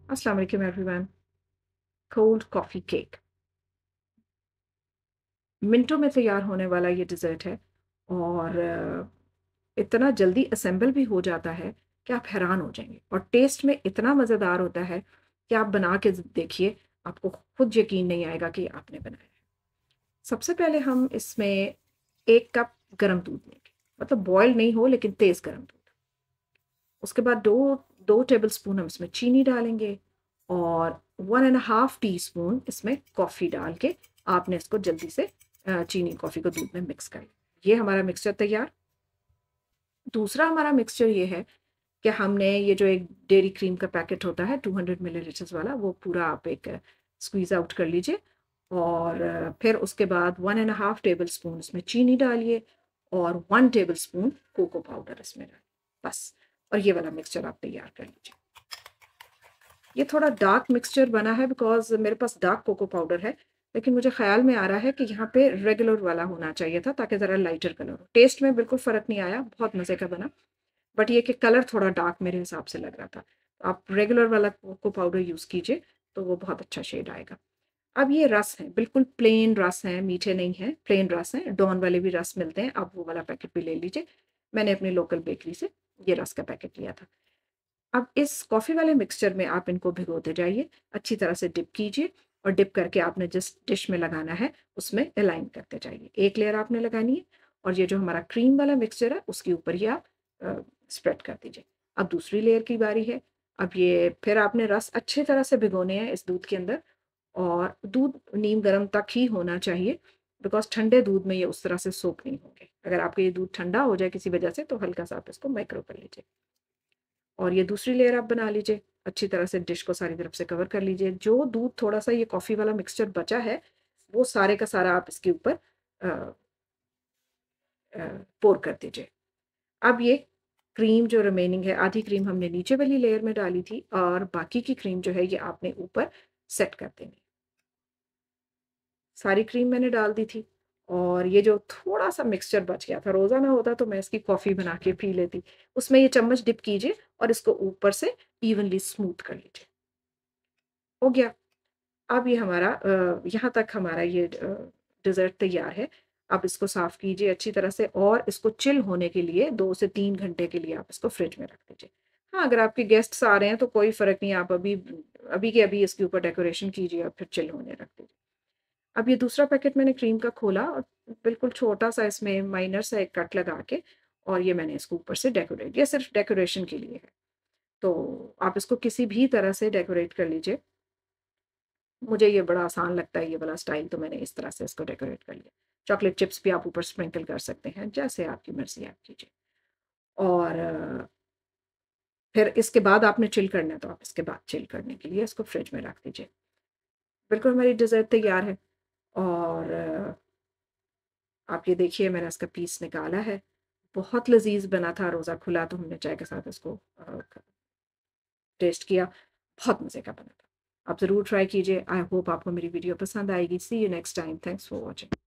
अस्सलाम वालेकुम everyone. Cold coffee cake मिनटों में तैयार होने वाला ये डिज़र्ट है और इतना जल्दी असेंबल भी हो जाता है कि आप हैरान हो जाएंगे और टेस्ट में इतना मज़ेदार होता है कि आप बना के देखिए, आपको खुद यकीन नहीं आएगा कि आपने बनाया है। सबसे पहले हम इसमें 1 कप गर्म दूध लेंगे, मतलब बॉयल नहीं हो लेकिन तेज़ गर्म दूध। उसके बाद दो टेबल स्पून हम इसमें चीनी डालेंगे और 1.5 टीस्पून इसमें कॉफ़ी डाल के आपने इसको जल्दी से चीनी कॉफ़ी को दूध में मिक्स कर लिया। ये हमारा मिक्सचर तैयार। दूसरा हमारा मिक्सचर ये है कि हमने ये जो एक डेयरी क्रीम का पैकेट होता है 200 मिलीलीटर्स वाला, वो पूरा आप एक स्क्वीज़ आउट कर लीजिए और फिर उसके बाद 1.5 टेबल स्पून इसमें चीनी डालिए और 1 टेबल स्पून कोको पाउडर इसमें डालिए, बस। और ये वाला मिक्सचर आप तैयार कर लीजिए। ये थोड़ा डार्क मिक्सचर बना है बिकॉज़ मेरे पास डार्क कोको पाउडर है, लेकिन मुझे ख़्याल में आ रहा है कि यहाँ पे रेगुलर वाला होना चाहिए था ताकि ज़रा लाइटर कलर हो। टेस्ट में बिल्कुल फ़र्क नहीं आया, बहुत मज़े का बना। बट ये कि कलर थोड़ा डार्क मेरे हिसाब से लग रहा था। तो आप रेगुलर वाला कोको पाउडर यूज़ कीजिए, तो वो बहुत अच्छा शेड आएगा। अब ये रस है, बिल्कुल प्लेन रस है, मीठे नहीं हैं, प्लेन रस हैं। डॉन वाले भी रस मिलते हैं, आप वो वाला पैकेट भी ले लीजिए। मैंने अपनी लोकल बेकरी से ये रस का पैकेट लिया था। अब इस कॉफ़ी वाले मिक्सचर में आप इनको भिगोते जाइए, अच्छी तरह से डिप कीजिए और डिप करके आपने जिस डिश में लगाना है, उसमें अलाइन करते जाइए। एक लेयर आपने लगानी है और ये जो हमारा क्रीम वाला मिक्सचर है, उसके ऊपर ये आप स्प्रेड कर दीजिए। अब दूसरी लेयर की बारी है। अब ये फिर आपने रस अच्छी तरह से भिगोने हैं इस दूध के अंदर और दूध नीम गर्म तक ही होना चाहिए बिकॉज़ ठंडे दूध में ये उस तरह से सोक नहीं होंगे। अगर आपका ये दूध ठंडा हो जाए किसी वजह से, तो हल्का-सा आप इसको माइक्रो कर लीजिए। और ये दूसरी लेयर आप बना लीजिए, अच्छी तरह से डिश को सारी तरफ से कवर कर लीजिए। जो दूध थोड़ा-सा ये कॉफ़ी वाला मिक्सचर बचा है, वो सारे का सारा आप इसके ऊपर अ पोर कर दीजिए। अब ये क्रीम जो रिमेनिंग है, आधी क्रीम हमने नीचे वाली लेयर में डाली थी और बाकी की क्रीम जो है ये आपने ऊपर सेट कर देनी है। सारी क्रीम मैंने डाल दी थी और ये जो थोड़ा-सा मिक्सचर बच गया था, रोज़ाना होता तो मैं इसकी कॉफ़ी बना के पी लेती। उसमें ये चम्मच डिप कीजिए और इसको ऊपर से इवनली स्मूथ कर लीजिए। हो गया। अब ये हमारा यहाँ तक हमारा ये डिज़र्ट तैयार है। आप इसको साफ़ कीजिए अच्छी तरह से और इसको चिल होने के लिए 2 से 3 घंटे के लिए आप इसको फ्रिज में रख दीजिए। हाँ, अगर आपके गेस्ट्स आ रहे हैं तो कोई फ़र्क नहीं, आप अभी अभी के अभी इसके ऊपर डेकोरेशन कीजिए और फिर चिल होने रख दीजिए। अब ये दूसरा पैकेट मैंने क्रीम का खोला और बिल्कुल छोटा-सा इसमें माइनर सा एक कट लगा के और ये मैंने इसको ऊपर से डेकोरेट, ये सिर्फ़ डेकोरेशन के लिए है। तो आप इसको किसी भी तरह से डेकोरेट कर लीजिए। मुझे ये बड़ा आसान लगता है ये वाला स्टाइल, तो मैंने इस तरह से इसको डेकोरेट कर लिया। चॉकलेट चिप्स भी आप ऊपर स्प्रिंकल कर सकते हैं, जैसे आपकी मर्ज़ी आप कीजिए। और फिर इसके बाद आपने चिल करना है, तो आप इसके बाद चिल करने के लिए इसको फ्रिज में रख दीजिए। बिल्कुल हमारी डिज़र्ट तैयार है और आप ये देखिए मैंने इसका पीस निकाला है। बहुत लज़ीज़ बना था, रोज़ा खुला तो हमने चाय के साथ इसको टेस्ट किया, बहुत मज़े का बना था। आप ज़रूर ट्राई कीजिए। आई होप आपको मेरी वीडियो पसंद आएगी। See you next time. Thanks for watching.